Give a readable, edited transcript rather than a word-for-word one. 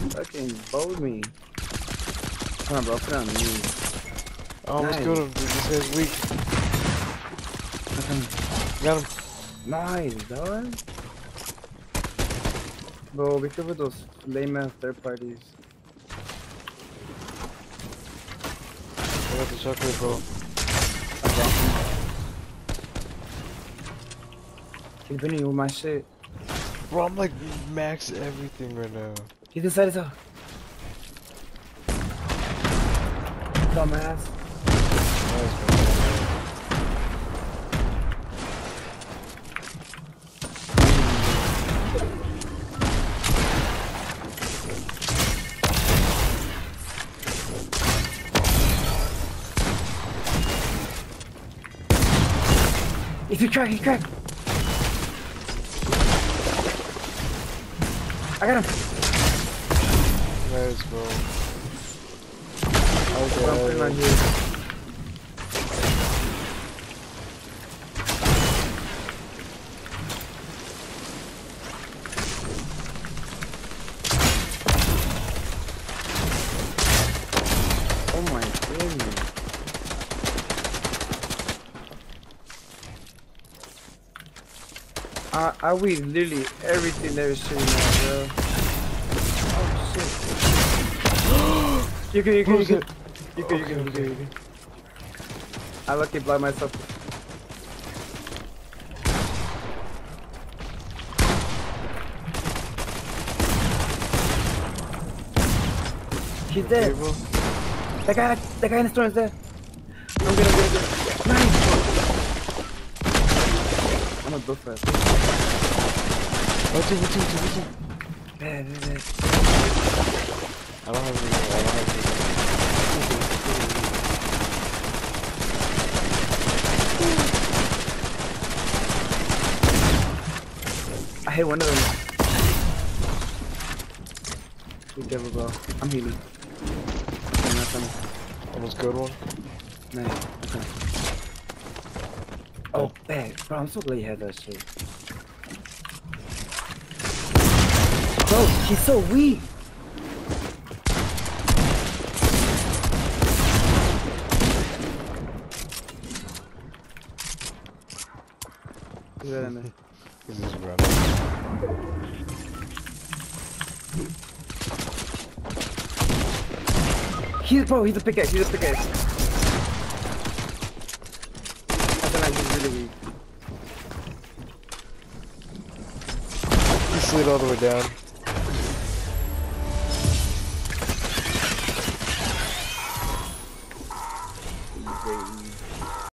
Fucking bowled me. Come on, bro. Put it on me. I almost Nice. killed him, dude. This guy's weak. Got him. Nice, dog. Bro, be careful with those lame ass third parties. I got the chocolate, bro. He's been with my shit. Bro, I'm like max everything right now. He decided to. Dumbass. Nice, bro. He's cracked, he's cracked. I got him. Nice, bro. I'm putting on Okay. here. Oh my goodness. I weed literally everything that was shooting at, bro. Oh shit. You good. You good. I lucky blind myself. He's dead. Okay, bro. That guy in the storm is dead. I'm gonna get it. Nice. I'm gonna go for it. What team? Bad. I don't have anything. I hit one of them. Good devil, bro. I'm healing. I'm not coming. Almost killed one. Nice. Okay. Oh, bad. Bro, I'm so glad you had that shit. Bro, he's so weak. Look at that. He's just running. He's a pickaxe. I feel like he's really weak. He slid all the way down.